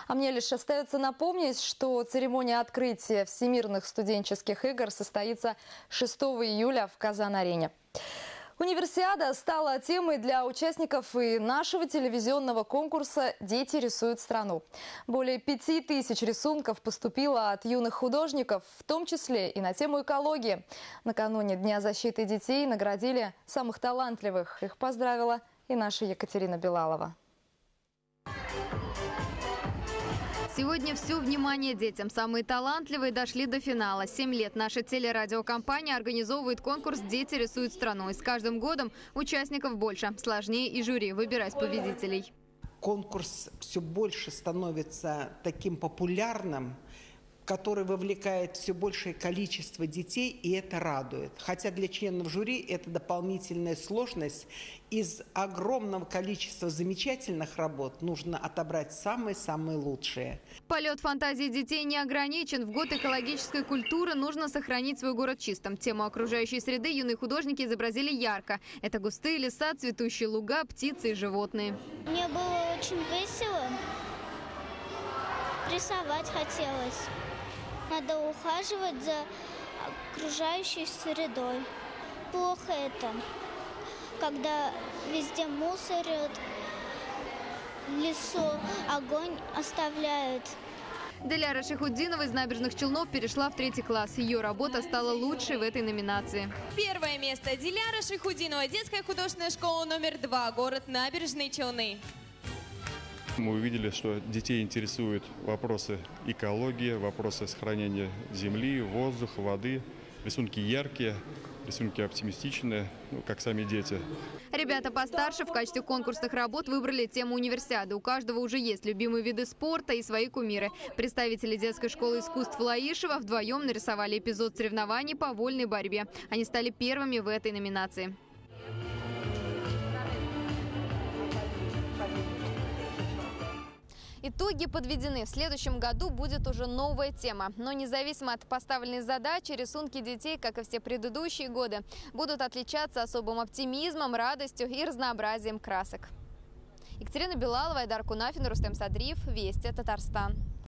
А мне лишь остается напомнить, что церемония открытия Всемирных студенческих игр состоится 6 июля в Казан-арене. Универсиада стала темой для участников и нашего телевизионного конкурса «Дети рисуют страну». Более 5000 рисунков поступило от юных художников, в том числе и на тему экологии. Накануне Дня защиты детей наградили самых талантливых. Их поздравила и наша Екатерина Белалова. Сегодня все внимание детям. Самые талантливые дошли до финала. 7 лет наша телерадиокомпания организовывает конкурс «Дети рисуют страну». И с каждым годом участников больше. Сложнее и жюри выбирать победителей. Конкурс все больше становится таким популярным, который вовлекает все большее количество детей, и это радует. Хотя для членов жюри это дополнительная сложность. Из огромного количества замечательных работ нужно отобрать самые-самые лучшие. Полет фантазии детей не ограничен. В год экологической культуры нужно сохранить свой город чистым. Тему окружающей среды юные художники изобразили ярко. Это густые леса, цветущие луга, птицы и животные. Мне было очень весело. Рисовать хотелось. Надо ухаживать за окружающей средой. Плохо это, когда везде мусорят, в лесу огонь оставляют. Диляра Шихуддинова из Набережных Челнов перешла в 3 класс. Ее работа стала лучшей в этой номинации. Первое место. Диляра Шихуддинова, детская художественная школа номер 2, город Набережные Челны. Мы увидели, что детей интересуют вопросы экологии, вопросы сохранения земли, воздуха, воды. Рисунки яркие, рисунки оптимистичные, как сами дети. Ребята постарше в качестве конкурсных работ выбрали тему универсиады. У каждого уже есть любимые виды спорта и свои кумиры. Представители детской школы искусств Лаишева вдвоем нарисовали эпизод соревнований по вольной борьбе. Они стали первыми в этой номинации. Итоги подведены. В следующем году будет уже новая тема. Но независимо от поставленной задачи, рисунки детей, как и все предыдущие годы, будут отличаться особым оптимизмом, радостью и разнообразием красок. Екатерина Белалова, Айдар Кунафин, Рустем Садриев. Вести, Татарстан.